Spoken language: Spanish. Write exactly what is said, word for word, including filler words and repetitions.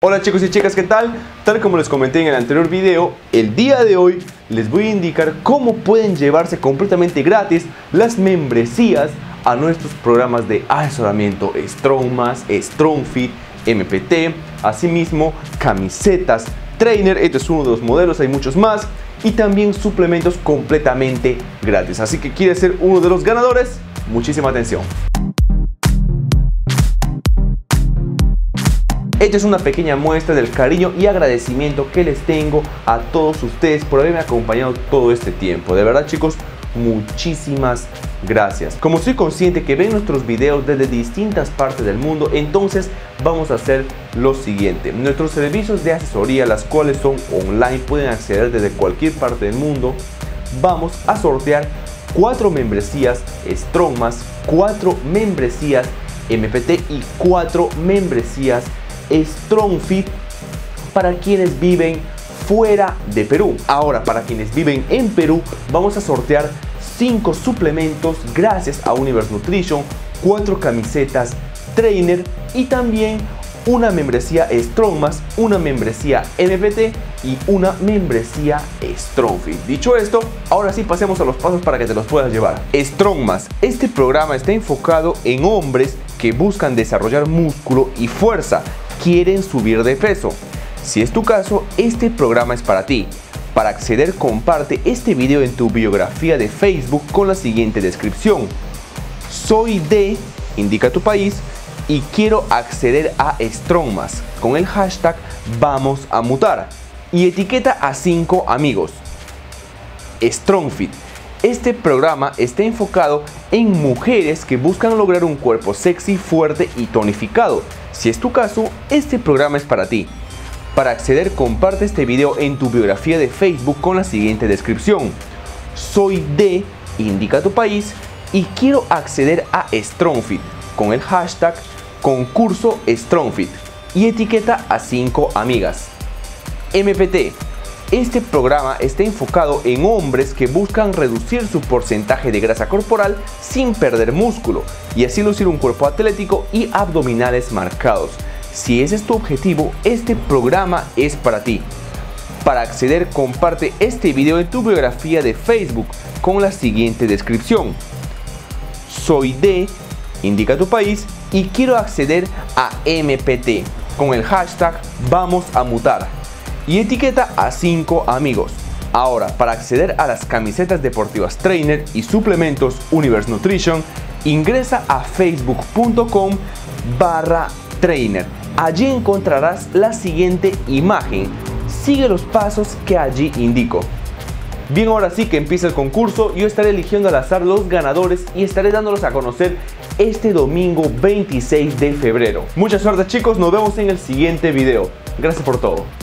Hola chicos y chicas, ¿qué tal? Tal como les comenté en el anterior video, el día de hoy les voy a indicar cómo pueden llevarse completamente gratis las membresías a nuestros programas de asesoramiento Strongmas, StrongFit, M P T, asimismo camisetas, trainer, este es uno de los modelos, hay muchos más, y también suplementos completamente gratis. Así que ¿quieres ser uno de los ganadores? Muchísima atención. Esta es una pequeña muestra del cariño y agradecimiento que les tengo a todos ustedes por haberme acompañado todo este tiempo. De verdad chicos, muchísimas gracias. Como soy consciente que ven nuestros videos desde distintas partes del mundo, entonces vamos a hacer lo siguiente. Nuestros servicios de asesoría, las cuales son online, pueden acceder desde cualquier parte del mundo. Vamos a sortear cuatro membresías Strongmas, cuatro membresías M P T y cuatro membresías StrongFit para quienes viven fuera de Perú. Ahora, para quienes viven en Perú, vamos a sortear cinco suplementos gracias a Universe Nutrition, cuatro camisetas trainer y también una membresía Strongmas, una membresía M P T y una membresía StrongFit. Dicho esto, ahora sí pasemos a los pasos para que te los puedas llevar. Strongmas. Este programa está enfocado en hombres que buscan desarrollar músculo y fuerza, quieren subir de peso. Si es tu caso, este programa es para ti. Para acceder, comparte este video en tu biografía de Facebook con la siguiente descripción: soy de, indica tu país, y quiero acceder a Strongmas con el hashtag vamos a mutar y etiqueta a cinco amigos. StrongFit. Este programa está enfocado en mujeres que buscan lograr un cuerpo sexy, fuerte y tonificado. Si es tu caso, este programa es para ti. Para acceder, comparte este video en tu biografía de Facebook con la siguiente descripción: soy de, indica tu país, y quiero acceder a StrongFit con el hashtag concurso StrongFit y etiqueta a cinco amigas. M P T. Este programa está enfocado en hombres que buscan reducir su porcentaje de grasa corporal sin perder músculo y así lucir un cuerpo atlético y abdominales marcados. Si ese es tu objetivo, este programa es para ti. Para acceder, comparte este video en tu biografía de Facebook con la siguiente descripción: soy de, indica tu país, y quiero acceder a M P T con el hashtag vamos a mutar y etiqueta a cinco amigos. Ahora, para acceder a las camisetas deportivas trainer y suplementos Universe Nutrition, ingresa a facebook punto com barra trainer. Allí encontrarás la siguiente imagen. Sigue los pasos que allí indico. Bien, ahora sí que empieza el concurso. Yo estaré eligiendo al azar los ganadores y estaré dándolos a conocer este domingo veintiséis de febrero. Mucha suerte chicos, nos vemos en el siguiente video. Gracias por todo.